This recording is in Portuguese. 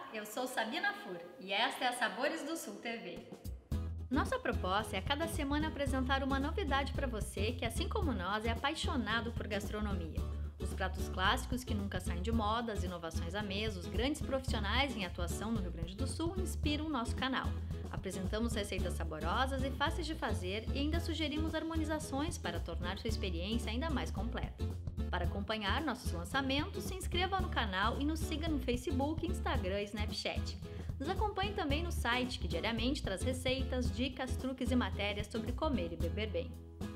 eu sou Sabina Fur e esta é a Sabores do Sul TV. Nossa proposta é a cada semana apresentar uma novidade para você que, assim como nós, é apaixonado por gastronomia. Os pratos clássicos que nunca saem de moda, as inovações à mesa, os grandes profissionais em atuação no Rio Grande do Sul inspiram o nosso canal. Apresentamos receitas saborosas e fáceis de fazer e ainda sugerimos harmonizações para tornar sua experiência ainda mais completa. Para acompanhar nossos lançamentos, se inscreva no canal e nos siga no Facebook, Instagram e Snapchat. Nos acompanhe também no site, que diariamente traz receitas, dicas, truques e matérias sobre comer e beber bem.